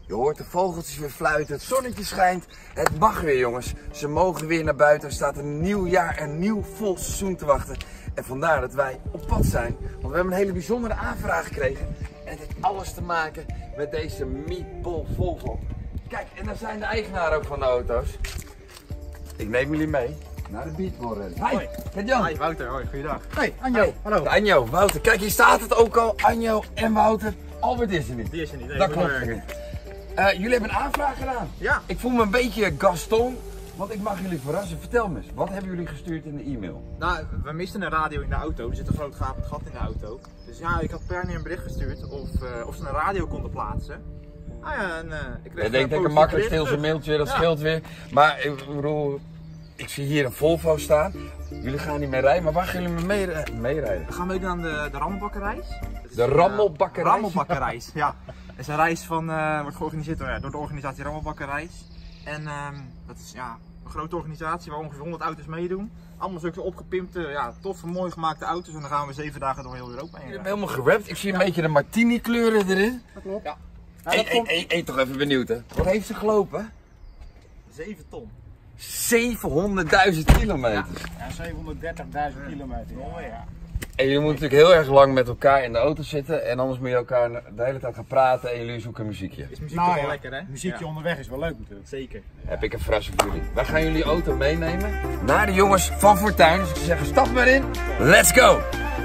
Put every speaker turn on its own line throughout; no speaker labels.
Je hoort de vogeltjes weer fluiten, het zonnetje schijnt. Het mag weer jongens, ze mogen weer naar buiten. Er staat een nieuw jaar, een nieuw vol seizoen te wachten. En vandaar dat wij op pad zijn. Want we hebben een hele bijzondere aanvraag gekregen. En het heeft alles te maken met deze Meatball Volvo. Kijk, en daar zijn de eigenaren ook van de auto's. Ik neem jullie mee naar de Meatball Rally. Hi, Gert-Jan.
Hi Wouter, hoi, goeiedag.
Hey, Anjo,
Hey,
hallo.
Anjo, Wouter, kijk hier staat het ook al. Anjo en Wouter. Albert is er niet.
Die is er niet. Nee,
Dat
moet
klopt.
werken.
Jullie hebben een aanvraag gedaan.
Ja.
Ik voel me een beetje Gaston, want ik mag jullie verrassen. Vertel me eens, wat hebben jullie gestuurd in de e-mail?
Nou, we misten een radio in de auto. Er zit een groot gapend gat in de auto. Dus ja, ik had Pernie een bericht gestuurd of ze een radio konden plaatsen. Nou ja, en ik kreeg
Ik denk dat ik een makkelijk stil een mailtje, dat scheelt weer. Maar ik bedoel, ik zie hier een Volvo staan. Jullie gaan niet mee rijden, maar waar gaan jullie mee rijden?
We gaan meedoen aan de Rammelbakkerreis.
De Rammelbakkerij?
Rammelbakkerreis, ja. Het is een reis wordt georganiseerd door de organisatie Rammelbakkerij. En dat is ja, een grote organisatie waar ongeveer 100 auto's meedoen. Allemaal zulke opgepimpte, toffe, mooi gemaakte auto's. En dan gaan we 7 dagen door heel Europa heen.
Je hebt helemaal gewrapt. Ik zie een beetje de martini kleuren erin.
Dat klopt. Ja.
Hey, toch even benieuwd hè. Wat heeft ze gelopen?
7 ton.
700.000 kilometer.
Ja, 730.000 kilometer. Mooi, ja.
En jullie moeten natuurlijk heel erg lang met elkaar in de auto zitten. En anders moet je elkaar de hele tijd gaan praten en jullie zoeken muziekje.
Is muziek toch wel lekker hè?
Muziekje onderweg is wel leuk natuurlijk.
Zeker.
Heb ik een verrassing voor jullie. Wij gaan jullie auto meenemen naar de jongens van Fortuin. Dus ik zeg, stap maar in. Let's go!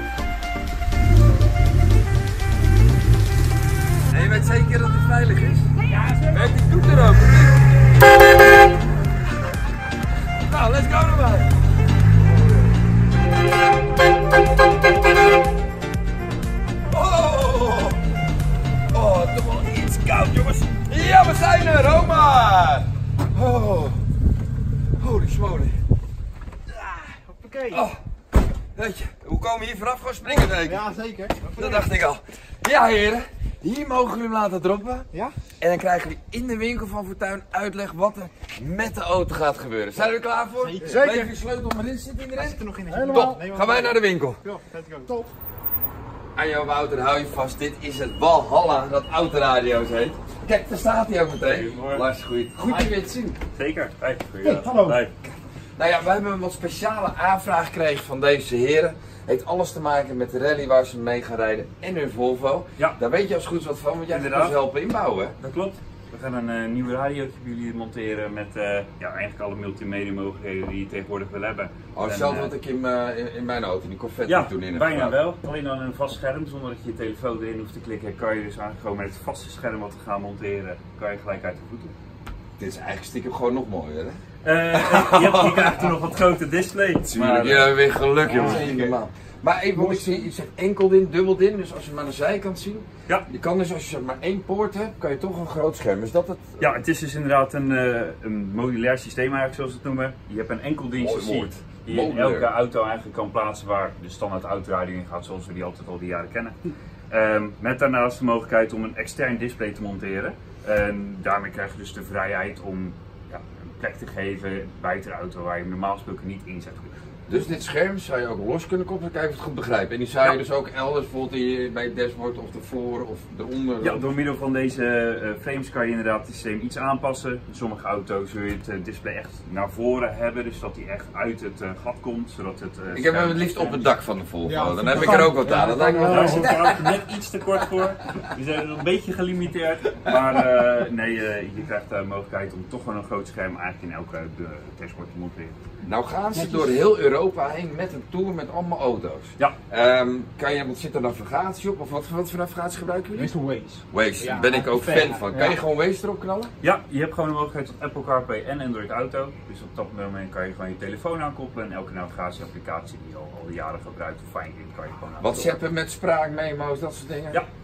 En je weet zeker dat het veilig is?
Ja, zeker.
Werkt die toeter ook? Nou, let's go erbij! Oh, toch wel iets koud jongens. Ja, we zijn er, Roma! Oh, holy smoly.
Hoppakee.
Oh, weet je, hoe komen we hier vanaf? Gewoon springen denk ik.
Ja, zeker.
Dat dacht ik al. Ja heren, hier mogen jullie hem laten droppen.
Ja?
En dan krijgen jullie in de winkel van Fortuin uitleg wat er met de auto gaat gebeuren. Zijn jullie er klaar voor?
Zeker.
Blijf je sleutel maar in, zit hij
Hij
erin?
zit er nog in.
Helemaal.
Top, gaan wij naar de winkel.
Ja, let's go.
Top.
Anjo, Wouter, hou je vast. Dit is het Walhalla dat autoradio's heet. Kijk, daar staat hij ook meteen. Lars, goed je weer te zien.
Zeker. Hey,
Hey, hallo.
Hey.
Nou ja, wij hebben een wat speciale aanvraag gekregen van deze heren. Heeft alles te maken met de rally waar ze mee gaan rijden en hun Volvo.
Ja.
Daar weet je als goed wat van, want jij gaat
Inderdaad.
ons helpen inbouwen.
Dat klopt. We gaan een nieuwe radiootje voor jullie monteren met eigenlijk alle multimedia mogelijkheden die je tegenwoordig wil hebben.
Oh, hetzelfde wat ik in mijn auto, die Corvette
Ja,
toen in heb
bijna
gedaan.
wel. Alleen dan een vast scherm, zonder dat je je telefoon erin hoeft te klikken, kan je dus gewoon met het vaste scherm wat we gaan monteren, kan je gelijk uit de voeten.
Dit is eigenlijk stiekem gewoon nog mooier, hè?
Je krijgt er nog wat groter display.
Tuurlijk, jullie hebben weer geluk, jongens.
Ja,
Niet
zeker.
normaal. Maar even, want ik zie, je zegt enkel in, dubbel in, dus als je hem aan de zijkant ziet,
Ja.
je kan dus als je zeg maar één poort hebt, kan je toch een groot scherm. Is dat het?
Ja, het is dus inderdaad een modulair systeem eigenlijk zoals we het noemen. Je hebt een enkel dienst
Mooi woord.
die je in
Modulair.
elke auto eigenlijk kan plaatsen waar de standaard autoradio in gaat zoals we die altijd al die jaren kennen. Met daarnaast de mogelijkheid om een extern display te monteren. En daarmee krijg je dus de vrijheid om een plek te geven buiten de auto waar je hem normaal gesproken niet in zet.
Dus dit scherm zou je ook los kunnen koppelen, kijk of ik het goed begrijp. En die zou je
Ja.
dus ook elders, bijvoorbeeld bij het dashboard of de floor of eronder.
Ja, door middel van deze frames kan je inderdaad het systeem iets aanpassen. In sommige auto's zul je het display echt naar voren hebben, dus dat hij echt uit het gat komt. Zodat het,
Ik heb hem het liefst op het dak van de Volvo,
Ja,
dan heb ik er ook wat aan. Dat lijkt me
Daar
wel.
is het auto net iets te kort voor. We zijn er een beetje gelimiteerd. Maar je krijgt de mogelijkheid om toch gewoon een groot scherm eigenlijk in elke dashboard te monteren.
Nou gaan ze door heel Europa heen met een tour met allemaal auto's.
Ja.
Want zit er navigatie op? Of wat voor navigatie gebruiken jullie?
Mr. Waze.
Waze,
Ja,
daar ben ik ook
fan.
fan van. Kan je gewoon Waze erop knallen?
Ja, je hebt gewoon de mogelijkheid tot Apple CarPlay en Android Auto. Dus op dat moment kan je gewoon je telefoon aankoppelen en elke navigatieapplicatie die je al die jaren gebruikt of fijn vindt, kan je gewoon aankoppelen.
WhatsAppen met spraakmemo's, dat soort dingen?
Ja.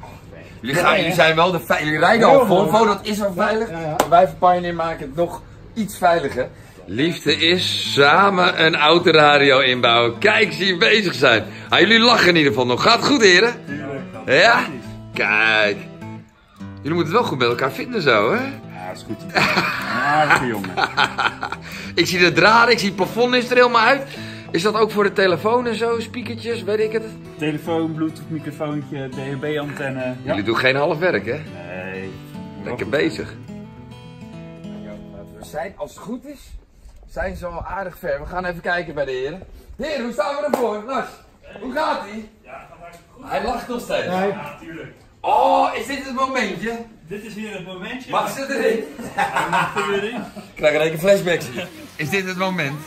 Jullie zijn wel jullie rijden al Volvo, dat is al veilig.
Ja, ja.
Maar wij van Pioneer maken het nog iets veiliger. Liefde is samen een autoradio inbouwen. Kijk, zie je bezig zijn. Ah, jullie lachen in ieder geval nog. Gaat het goed, heren? Ja? Kijk. Jullie moeten het wel goed met elkaar vinden zo, hè?
Ja, dat is goed. Aardige jongen.
Ik zie de draden, ik zie het plafond is er helemaal uit. Is dat ook voor de telefoon en zo? Speakertjes, weet ik het?
Telefoon, Bluetooth microfoontje, DHB antenne.
Jullie doen geen half werk, hè?
Nee,
Lekker bezig. We zijn, als het goed is, zijn ze al aardig ver. We gaan even kijken bij de heren. Heren, hoe staan we ervoor? Lars, hoe gaat hij?
Ja, gaat hartstikke goed.
Hij lacht nog steeds.
Nee.
Ja, natuurlijk.
Oh, is dit het momentje?
Dit is hier het momentje.
Mag ze erin?
erin?
Ik krijg er een flashbacks hier. Is dit het moment?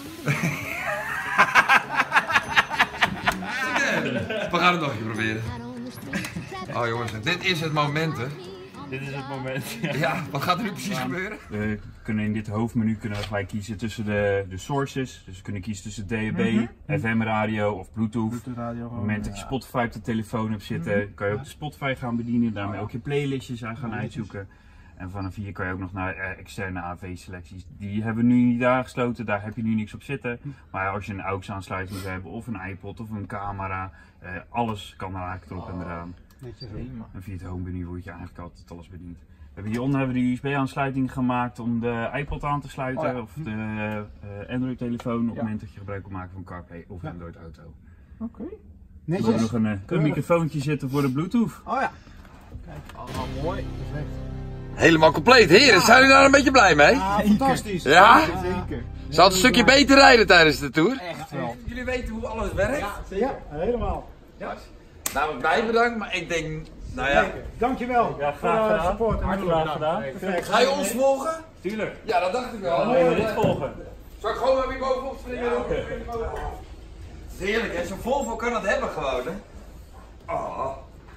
We gaan het nog een keer proberen. Oh jongens, dit is het moment hè.
Dit is het moment.
Ja, wat gaat er nu precies gebeuren?
We kunnen in dit hoofdmenu gelijk kiezen tussen de sources. Dus we kunnen kiezen tussen DAB, FM radio of Bluetooth. Op het moment dat je Spotify op de telefoon hebt zitten, kan je ook de Spotify gaan bedienen. Daarmee ook je playlistjes aan gaan uitzoeken. En vanaf hier kan je ook nog naar externe AV-selecties. Die hebben we nu niet aangesloten, daar heb je nu niks op zitten. Maar als je een AUX aansluiting wil hebben, of een iPod of een camera, alles kan er eigenlijk erop en eraan. En via het homemenu word je eigenlijk altijd alles bediend. Hieronder hebben we de USB-aansluiting gemaakt om de iPod aan te sluiten of de Android-telefoon op het moment dat je gebruik wil maken van CarPlay of Android Auto.
Oké.
Er moet nog een microfoontje zitten voor de Bluetooth.
Oh ja.
Kijk, allemaal mooi. Perfect.
Helemaal compleet. Heren, zijn jullie daar een beetje blij mee?
Ah, fantastisch.
Ja?
Zeker.
Zal het een stukje beter rijden tijdens de tour?
Echt wel.
Jullie weten hoe alles werkt?
Ja, helemaal.
Ja. Namelijk mij bedankt, maar ik denk, nou ja.
Zeker. Dankjewel
Ja,
voor
graag
de
gedaan.
support.
Hartelijk gedaan.
Perfect.
Ga je ons volgen?
Tuurlijk.
Ja, dat dacht ik wel.
Wil je dit volgen?
Zal ik gewoon weer bovenop springen? Het is heerlijk hè, zo'n Volvo kan dat hebben gewoon hè. Oh.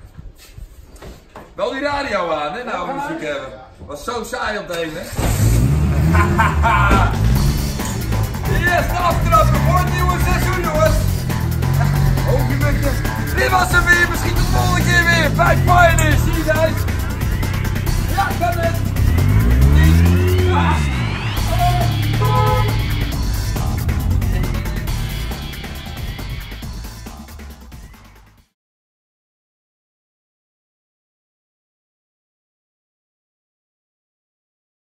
Wel die radio aan hè, nou we muziek hebben. Was zo saai op deze. Eerste aftrappen voor het nieuwe seizoen jongens. Hoogje mutje. Dit was hem weer, misschien tot de volgende keer weer. 5 Pioneers, zie je guys.